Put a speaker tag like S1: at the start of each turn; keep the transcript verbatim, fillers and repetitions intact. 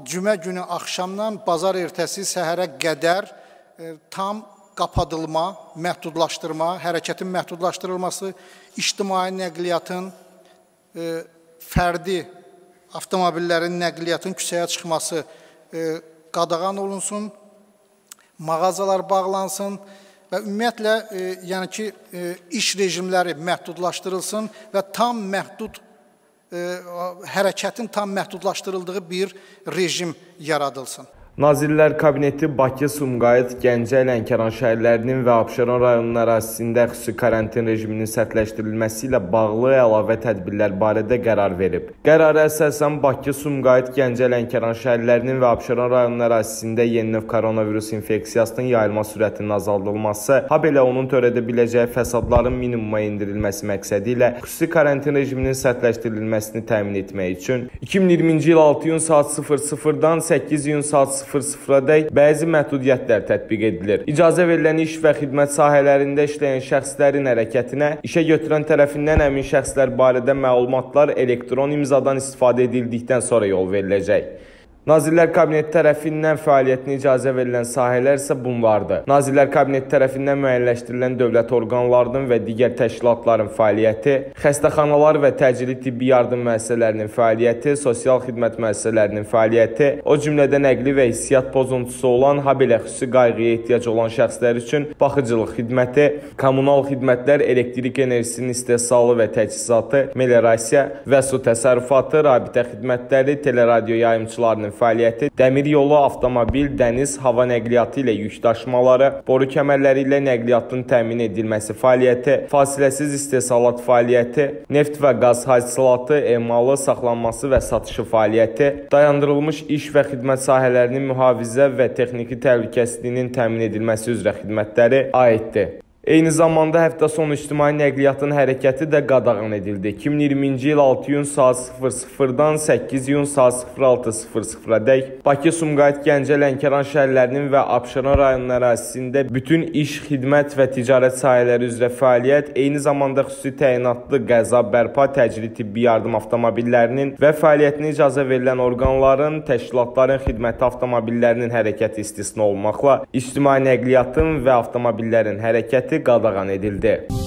S1: cümə günü axşamdan bazar ertəsi səhərə qədər tam qapadılma, məhdudlaşdırma, hərəkətin məhdudlaşdırılması, ictimai nəqliyyatın, fərdi avtomobillərin nəqliyyatın küçəyə çıxması qadağan olunsun, mağazalar bağlansın və ümumiyyətlə, yəni ki, iş rejimləri məhdudlaşdırılsın və tam məhdud, hərəkətin tam məhdudlaşdırıldığı bir rejim yaradılsın.
S2: Nazirlər Kabineti Bakı, Sumqayıt, Gəncə, Lənkəran şəhərlərinin və Abşeron rayonunun ərazisində xüsusi karantin rejiminin sərtləşdirilməsi ilə bağlı əlavə tədbirlər barədə qərar verib. Qərara əsasən Bakı, Sumqayıt, Gəncə, Lənkəran şəhərlərinin və Abşeron rayonunun ərazisində yeni növ koronavirus infeksiyasının yayılma sürətinin azaldılması, habelə onun törədə biləcəyi fəsadların minimuma endirilməsi məqsədi ilə xüsusi karantin rejiminin sərtləşdirilməsini təmin etmək üçün iki min iyirminci il altı iyun saat sıfır sıfırdan səkkiz iyun saat sıfır sıfıradək bəzi məhdudiyyətlər tətbiq edilir. İcazə verilən iş və xidmət sahələrində işləyən şəxslərin hərəkətinə işə götürən tərəfindən həmin şəxslər barədə məlumatlar elektron imzadan istifadə edildikdən sonra yol veriləcək. Nazirlər Kabineti tərəfindən fəaliyyətinə icazə verilən sahələr isə bunlardır. Nazirlər Kabineti tərəfindən müəyyənləşdirilən dövlət orqanlarının və digər təşkilatların fəaliyyəti, xəstəxanalar və təcili tibbi yardım müəssisələrinin fəaliyyəti, sosial xidmət müəssisələrinin fəaliyyəti, o cümlədən nəqli və hissiyyat pozuntusu olan, habelə xüsusi qayğıya ehtiyac olan şəxslər üçün baxıcılıq xidməti, kommunal xidmətlər, elektrik enerjisinin istehsalı və təchizatı, meliorasiya və su təsərrüfatı, rabitə xidmətləri, teleradio yayımçılarının fəaliyyəti, dəmir yolu, avtomobil, dəniz, hava nəqliyyatı ilə yük daşımaları, boru kəmərləri ilə nəqliyyatın təmin edilməsi fəaliyyəti, fasiləsiz istehsalat fəaliyyəti, neft və qaz hasilatı, emalı, saxlanması və satışı fəaliyyəti, dayandırılmış iş və xidmət sahələrinin mühafizə və texniki təhlükəsizliyinin təmin edilməsi üzrə xidmətləri aiddir. Eyni zamanda həftə sonu ictimai nəqliyyatın hərəkəti də qadağan edildi. iki min iyirminci il altı iyun saat sıfır sıfırdan səkkiz iyun saat sıfır altı sıfır sıfıradək Bakı, Sumqayıt, Gəncə, Lənkəran şəhərlərinin və Abşeron rayonunun ərazisində bütün iş, xidmət və ticarət sahələri üzrə fəaliyyət, eyni zamanda xüsusi təyinatlı qəza, bərpa, təcili tibbi yardım avtomobillərinin və fəaliyyətinə icazə verilən orqanların, təşkilatların xidməti avtomobillərinin hərəkəti istisna olmaqla ictimai nəqliyyatın və avtomobillərin hərəkəti qadağan edildi.